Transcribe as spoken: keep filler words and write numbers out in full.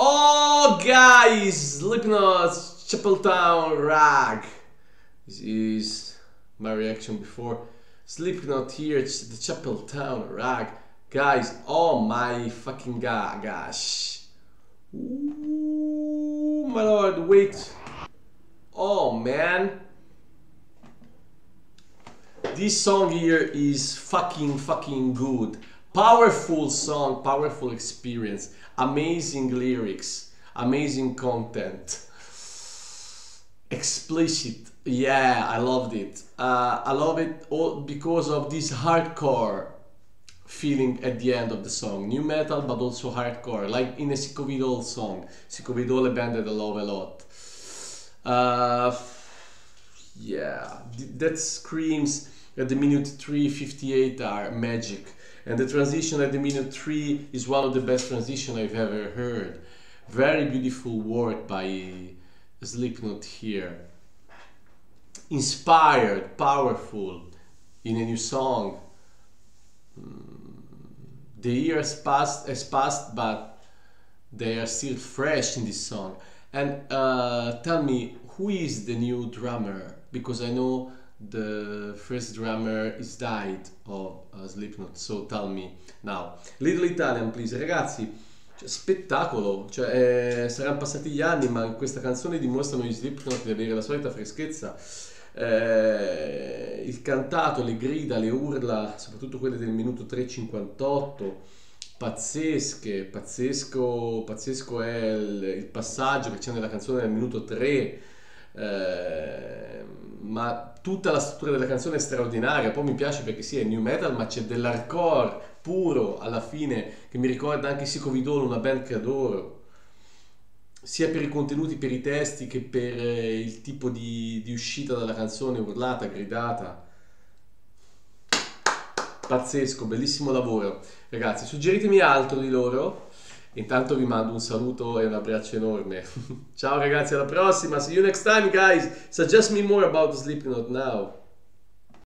Oh guys, Slipknot, Chapeltown Rag. This is my reaction before. Slipknot here, it's the Chapeltown Rag. Guys, oh my fucking god, gosh. Ooh, my lord, wait. Oh man. This song here is fucking fucking good. Powerful song, powerful experience, amazing lyrics, amazing content, explicit. Yeah, I loved it. Uh, I love it all because of this hardcore feeling at the end of the song. New metal, but also hardcore, like in a Psychovidol song. Psychovidol, a band that I love a lot. Uh, yeah, that screams at the minute three fifty-eight are magic. And the transition at the minute three is one of the best transitions I've ever heard. Very beautiful work by Slipknot here. Inspired, powerful, in a new song. The years passed, has passed, but they are still fresh in this song. And uh, tell me, who is the new drummer? Because I know the first drummer is died of uh, Slipknot, so tell me now. Little Italian, please. Ragazzi, cioè, spettacolo, cioè, eh, saranno passati gli anni, ma in questa canzone dimostrano gli Slipknot di avere la solita freschezza. Eh, il cantato, le grida, le urla, soprattutto quelle del minuto tre cinquantotto, pazzesche, pazzesco, pazzesco è il, il passaggio che c'è nella canzone del minuto tre. Eh, ma tutta la struttura della canzone è straordinaria. Poi mi piace perché sì, è new metal, ma c'è dell'hardcore puro alla fine che mi ricorda anche Psychovidol, una band che adoro, sia per i contenuti, per i testi, che per eh, il tipo di, di uscita dalla canzone, urlata, gridata. Pazzesco, bellissimo lavoro ragazzi, suggeritemi altro di loro. Intanto vi mando un saluto e un abbraccio enorme. Ciao ragazzi, alla prossima. See you next time, guys. Suggest me more about Slipknot now.